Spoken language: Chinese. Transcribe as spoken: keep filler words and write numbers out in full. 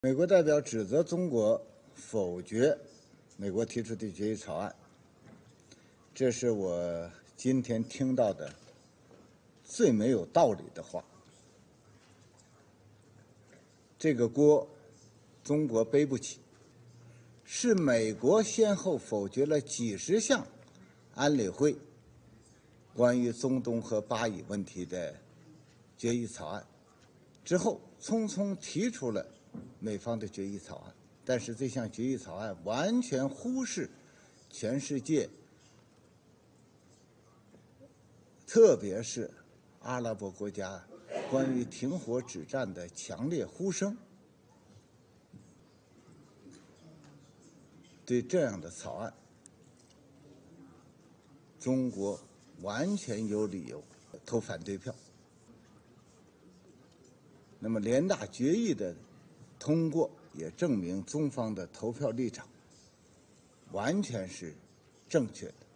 美国代表指责中国否决美国提出的决议草案，这是我今天听到的最没有道理的话。这个锅中国背不起，是美国先后否决了几十项安理会关于中东和巴以问题的决议草案之后，匆匆提出了美方的决议草案，但是这项决议草案完全忽视全世界，特别是阿拉伯国家关于停火止战的强烈呼声。对这样的草案，中国完全有理由投反对票。那么联大决议的通过也证明中方的投票立场完全是正确的。